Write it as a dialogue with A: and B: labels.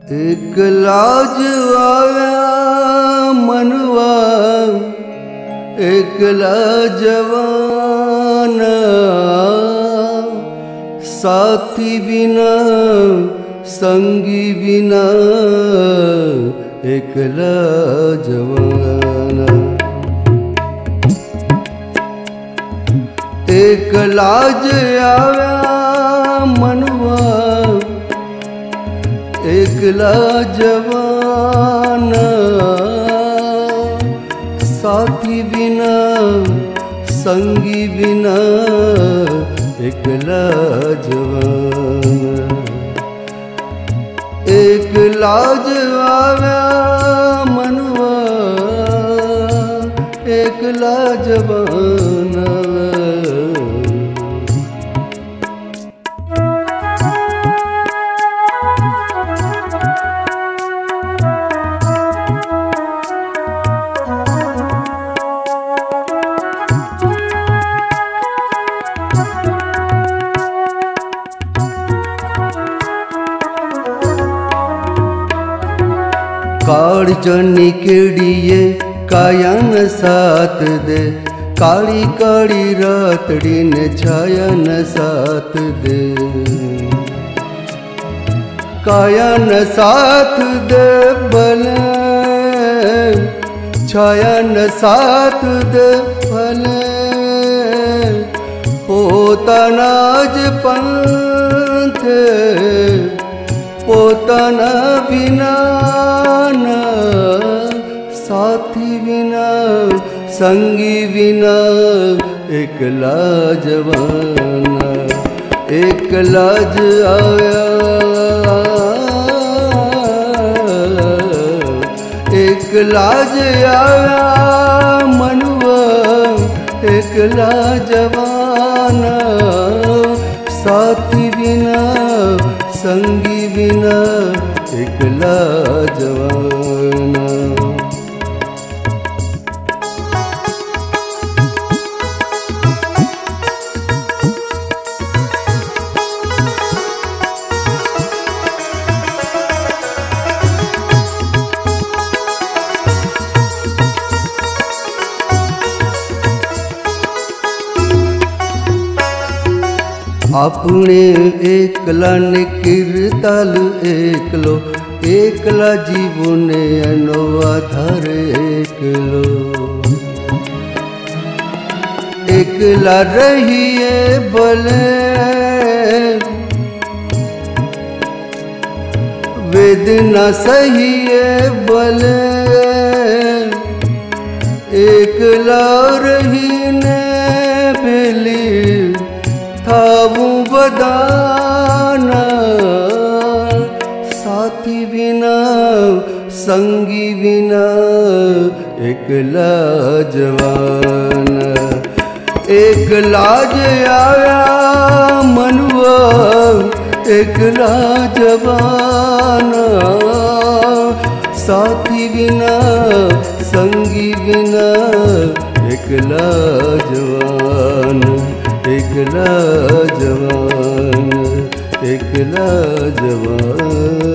A: एकला आव्या मनवा एकला जवान साथी बिना संगी बिना एकला जवान एकला आव्या मनवा एकला जवान साथी बिना संगी बिना एकला जवान एकला आव्या मनवा एकला जवान काड़ जनी केड़िए कायन साथ दे काली काली रातड़ी ने छायन साथ दे कायन साथ दे भले छायन साथ दे भले पोतानाज पंथ पोताना बिना साथी बिना संगी बिना एकला जवान एकला आव्या एकला आव्या मनवा एकला जवान साथी बिना संगी बिना एकला जवान अपने एकला ने कीर्तल एकलो एकला जीवने अनो आधार एकलो एकला रहिए भले वेदना सहिए भले एकला रहीने बेली थावू बदाना साथी बिना संगी बिना एकला जवान एकला आव्या मनवा एकला जवान साथी बिना संगी बिना एकला जवान एकला जवान एकला जवान।